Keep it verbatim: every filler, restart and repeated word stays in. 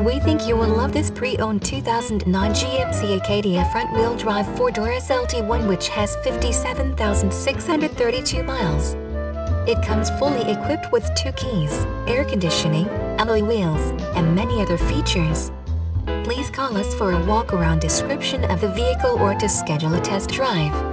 We think you will love this pre-owned two thousand nine G M C Acadia front-wheel drive four-door S L T one, which has fifty-seven thousand six hundred thirty-two miles. It comes fully equipped with two keys, air conditioning, alloy wheels, and many other features. Please call us for a walk-around description of the vehicle or to schedule a test drive.